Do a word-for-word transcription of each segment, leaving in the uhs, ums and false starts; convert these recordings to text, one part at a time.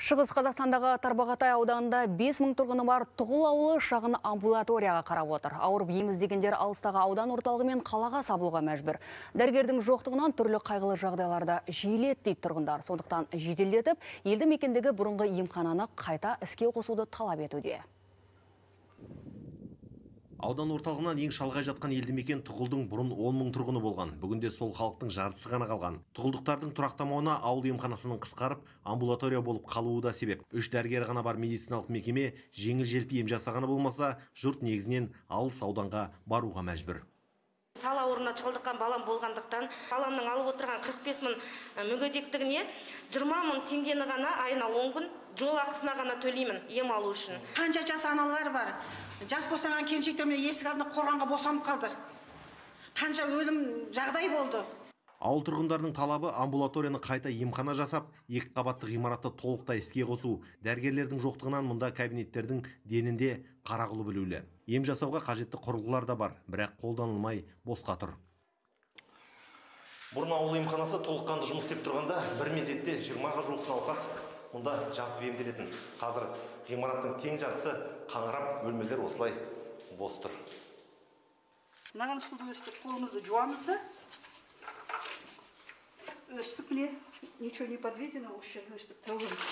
Шығыс Қазақстандағы Тарбағатай ауданында бес мың тұрғыны бар Тұғыл ауылы шағын амбулаторияға қарап отыр. Ауырып ем іздегендер алыстағы аудан орталығы мен қалаға сабылуға мәжбүр. Дәрігердің жоқтығынан түрлі қайғылы жағдайларда жиілет дейді тұрғындар. Сондықтан жеделдетіп, елді мекендегі бұрынғы емхананы қайта іске қосуды талап етуде. Аудан орталығынан ең шалғай жатқан елді мекен Тұғылдың бұрын он мың тұрғыны болған. Бүгінде сол халықтың жартысы ғана қалған. Тұғылдықтардың тұрақтамауына ауыл емханасының қысқарып, амбулатория болып қалуы да себеп. Үш дәрігер ғана бар медициналық мекеме жеңіл-желпі ем жасағаны болмаса, жұрт негізінен алыс ауданға баруға мәжбүр. Сал ауруына шалдыққан балам болғандықтан, баламның алып отырған қырық бес мың мүгедектігіне жиырма мың теңгені ғана айына он күн жол ақысына ғана төлеймін ем алу үшін. Қанша жас аналар бар. Жас босанған келіншектер міне есік алдында қорғанға босанып қалды. Қанша өлім жағдай болды. Ауыл тұрғындарының талабы амбулаторияны қайта емхана жасап, екі қабатты ғимаратты толықтай іске қосу. Дәрігерлердің жоқтығынан мұнда кабинеттердің денінде қарағұлы білулі. Ем жасауға қажетті құрылғылар да бар, бірақ қолданылмай босқа тұр. Бұрын ауыл емханасы толыққанды жұмыс істеп тұрғанда бір мезетте жиырмаға жуық науқас мұнда жатып емделетін. Қазір ғимараттың тең жартысы қаңырап, бөлмелер осылай бос тұр. Мынаған суды өстіп қолымызды жуамыз да. Өстіп міне, ничего не подведено, осы жерге өстіп тәуірміз.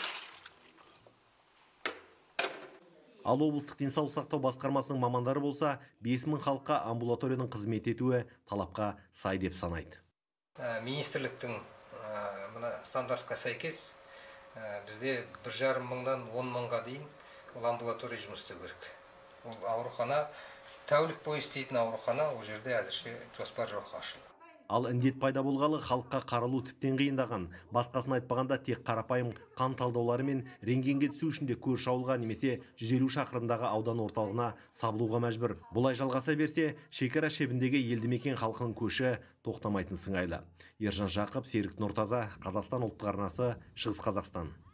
Ал облыстық денсаулық сақтау басқармасының мамандары болса, бес мың халыққа амбулаторияның қызмет етуі талапқа сай деп санайды. Министрліктің мына стандартқа сәйкес бізде бір жарым мыңнан он мыңға дейін ол амбулатория жұмыс істеу керек. Ол аурухана, тәулік бойы істейтін аурухана, ол жерде әзірше жоспар жоқ ашылды. Ал індет пайда болғалы халыққа қаралу тіптен қиындаған. Басқасын айтпағанда тек қарапайым қан талдаулары мен рентгенге түсу үшін де көрші ауылға немесе жүз елу шақырымдағы аудан орталығына сабылуға мәжбүр. Бұлай жалғаса берсе, шекара шебіндегі елді мекен халқының көші тоқтамайтын сыңайлы. Ержан Жақып, Серік Нұртаза, Қазақстан ұлттық арнасы, Шығыс Қазақстан.